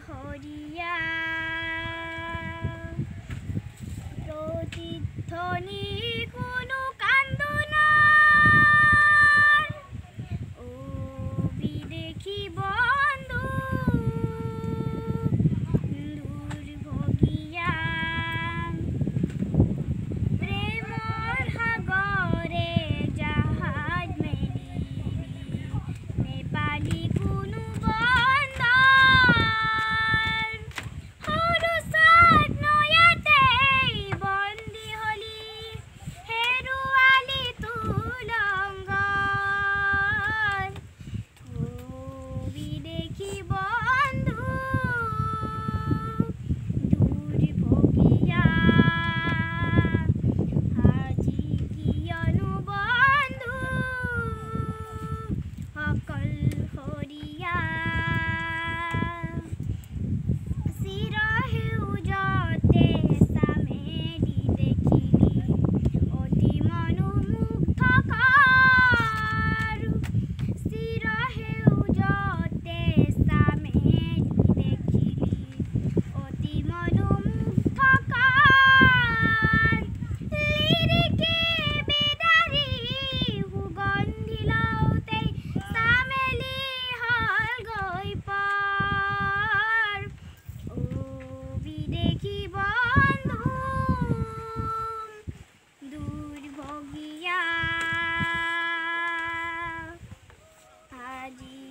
হরিয়া প্রতিধ্বনি কোনো কান্দনার ও বিদেশী বন্ধু দুর্ভগিয়া প্রেমর সাগরে জাহাজ মেলি নেপালী কোনো বন্দর সৰু চাত নয়াতেই বন্দী হলি হেৰুৱালি তুলংগৰ ও বিদেশী বন্ধু দুৰ্ভগিয়া আজি কিয়নো বন্ধু অকলশৰীয়া চিৰসেউজতে চামেলি দেখিলি অতি মনোমুগ্ধকৰ চিৰসেউজতে চামেলি দেখিলি অতি মনোমুগ্ধকৰ লিৰিকে বিদাৰি সুগন্ধি লওঁতেই চামেলি হলগৈ পৰ ও বিদেশী বন্ধু দুৰ্ভগিয়া আজি